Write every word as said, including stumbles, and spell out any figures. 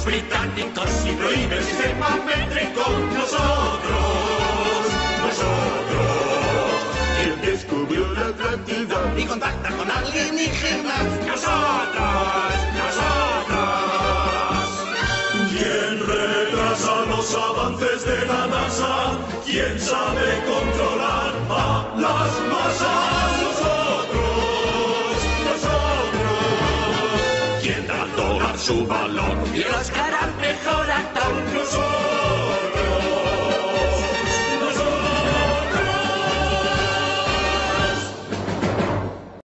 los británicos y prohíbe el sistema métrico. Nosotros, nosotros. ¿Quién descubrió la Atlántida y contacta con alienígenas? Nosotros, nosotros. ¿Quién retrasa los avances de la NASA? ¿Quién sabe controlar a las masas? Nosotros, nosotros. ¿Quién da al dólar su valor y el Oscar al mejor actor? Nosotros.